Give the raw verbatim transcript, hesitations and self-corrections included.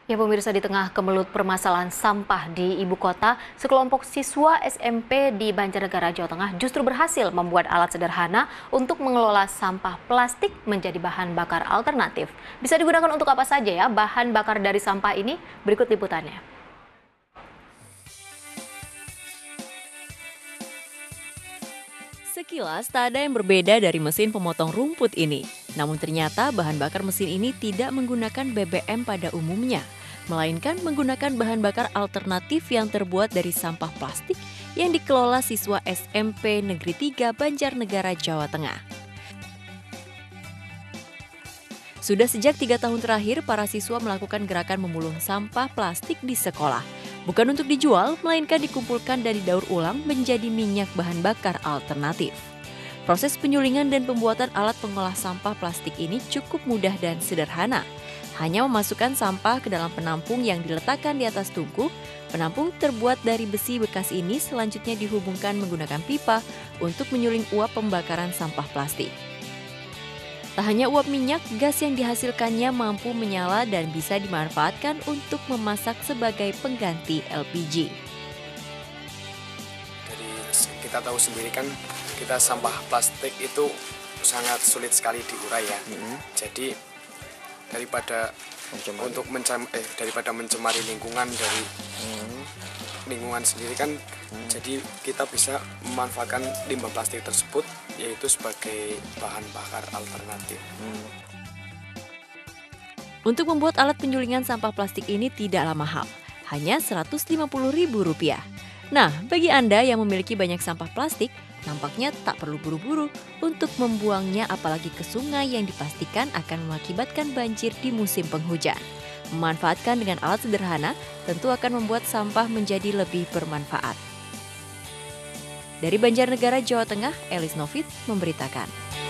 Ya pemirsa, di tengah kemelut permasalahan sampah di ibu kota, sekelompok siswa S M P di Banjarnegara, Jawa Tengah justru berhasil membuat alat sederhana untuk mengelola sampah plastik menjadi bahan bakar alternatif. Bisa digunakan untuk apa saja ya bahan bakar dari sampah ini? Berikut liputannya. Sekilas tak ada yang berbeda dari mesin pemotong rumput ini. Namun ternyata bahan bakar mesin ini tidak menggunakan B B M pada umumnya, melainkan menggunakan bahan bakar alternatif yang terbuat dari sampah plastik yang dikelola siswa S M P Negeri tiga Banjarnegara, Jawa Tengah. Sudah sejak tiga tahun terakhir, para siswa melakukan gerakan memulung sampah plastik di sekolah. Bukan untuk dijual, melainkan dikumpulkan dan didaur ulang menjadi minyak bahan bakar alternatif. Proses penyulingan dan pembuatan alat pengolah sampah plastik ini cukup mudah dan sederhana. Hanya memasukkan sampah ke dalam penampung yang diletakkan di atas tungku. Penampung terbuat dari besi bekas ini selanjutnya dihubungkan menggunakan pipa untuk menyuling uap pembakaran sampah plastik. Tak hanya uap minyak, gas yang dihasilkannya mampu menyala dan bisa dimanfaatkan untuk memasak sebagai pengganti L P G. Dari kita tahu sendiri kan, kita sampah plastik itu sangat sulit sekali diurai ya. Mm-hmm. Jadi daripada mencemari. untuk mencem eh daripada mencemari lingkungan dari mm-hmm. lingkungan sendiri kan, mm-hmm. jadi kita bisa memanfaatkan limbah plastik tersebut yaitu sebagai bahan bakar alternatif. Hmm. Untuk membuat alat penyulingan sampah plastik ini tidaklah mahal, hanya seratus lima puluh ribu rupiah. Nah, bagi Anda yang memiliki banyak sampah plastik, nampaknya tak perlu buru-buru untuk membuangnya, apalagi ke sungai yang dipastikan akan mengakibatkan banjir di musim penghujan. Memanfaatkan dengan alat sederhana tentu akan membuat sampah menjadi lebih bermanfaat. Dari Banjarnegara, Jawa Tengah, Elis Novit memberitakan.